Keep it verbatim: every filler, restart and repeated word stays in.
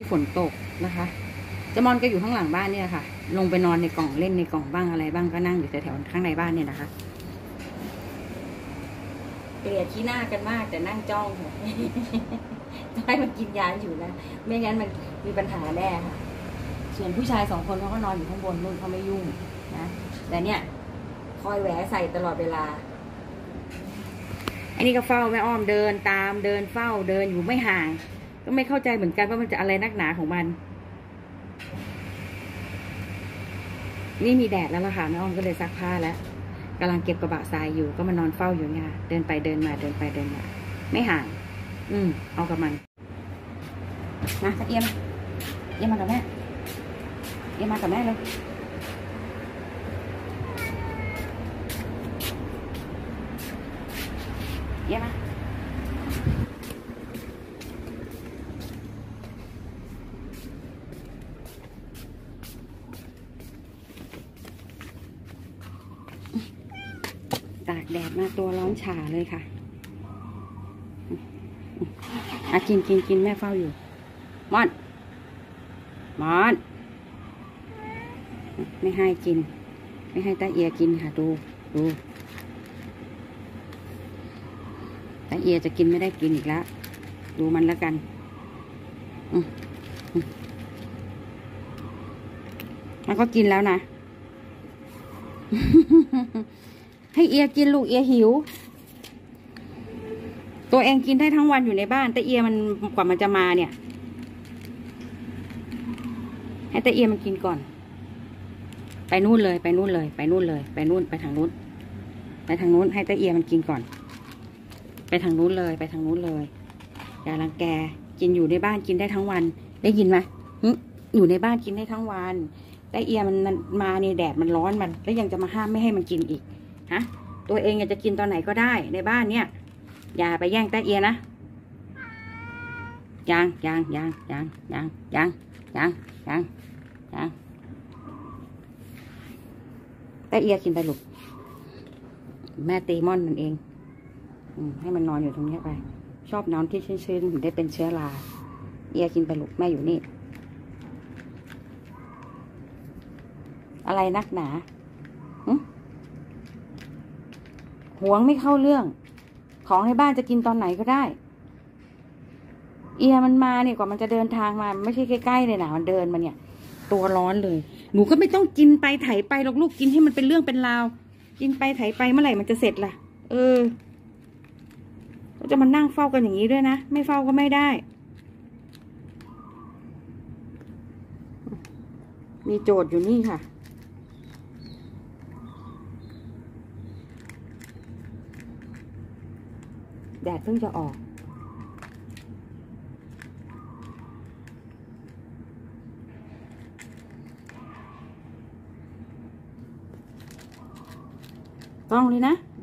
ฝนตกนะคะจมอนก็อยู่ข้างหลังบ้านเนี่ยค่ะลงไปนอนในกล่องเล่นในกล่องบ้างอะไรบ้างก็นั่งอยู่แถวๆข้างในบ้านเนี่ยนะคะเกลียดขี้หน้ากันมากแต่นั่งจ้องค่ะให้มันกินยาอยู่นะไม่งั้นมันมีปัญหาแน่ค่ะส่วนผู้ชายสองคนเขาก็นอนอยู่ข้างบนนู่นเขาไม่ยุ่งนะแต่เนี่ยคอยแหวใส่ตลอดเวลาอันนี้ก็เฝ้าแม่อ้อมเดินตามเดินเฝ้าเดินอยู่ไม่ห่างก็ไม่เข้าใจเหมือนกันว่ามันจะอะไรนักหนาของมันนี่มีแดดแล้วล่ะค่ะแม่อ้อมก็เลยซักผ้าแล้วกำลังเก็บกระบะทรายอยู่ก็มานอนเฝ้าอยู่เนี่ยเดินไปเดินมาเดินไปเดินมาไม่ห่างอืมเอากับมันนะเอียมเอียมมากับแม่เอียมมากับแม่เลยเอียมมาตากแดดมาตัวร้อนฉ่าเลยค่ะอ่ะกินกินกินแม่เฝ้าอยู่มอนมอนไม่ให้กินไม่ให้ตาเอียกินค่ะดูดูตาเอียจะกินไม่ได้กินอีกแล้วดูมันแล้วกันอืมมันก็กินแล้วนะ ให้เอียกินลูกเอียหิวตัวเองกินได้ทั้งวันอยู่ในบ้านแต่เอียมันกว่ามันจะมาเนี่ยให้แต่เอียมันกินก่อนไปนู่นเลยไปนู่นเลยไปนู่นเลยไปนู่นไปทางนู้นไปทางนู้นให้แต่เอียมันกินก่อนไปทางนู้นเลยไปทางนู้นเลยอย่ารังแกกินอยู่ในบ้านกินได้ทั้งวันได้ยินไหมอยู่ในบ้านกินได้ทั้งวันแต่เอียมันมาเนี่ยแดดมันร้อนมันแล้วยังจะมาห้ามไม่ให้มันกินอีกฮะตัวเองจะกินตอนไหนก็ได้ในบ้านเนี่ยอย่าไปแย่งแต่เอียนะยังยังยังยังยังยังยังยังยังแต่เอียกินไปลูกแม่ตีม่อนมันเองอืมให้มันนอนอยู่ตรงนี้ไปชอบนอนที่ชื้นๆถึงได้เป็นเชื้อราเอียกินไปลูกแม่อยู่นี่อะไรนักหนาหวงไม่เข้าเรื่องของในบ้านจะกินตอนไหนก็ได้เอียมันมาเนี่ยกว่ามันจะเดินทางมาไม่ใช่ใกล้ๆเลยนะมันเดินมาเนี่ยตัวร้อนเลยหนูก็ไม่ต้องกินไปไถไปหรอกลูกกินให้มันเป็นเรื่องเป็นราวกินไปไถไปเมื่อไหร่มันจะเสร็จล่ะเออก็จะมานั่งเฝ้ากันอย่างนี้ด้วยนะไม่เฝ้าก็ไม่ได้มีโจทย์อยู่นี่ค่ะแดดเพิ่งจะออกต้องเลยนะ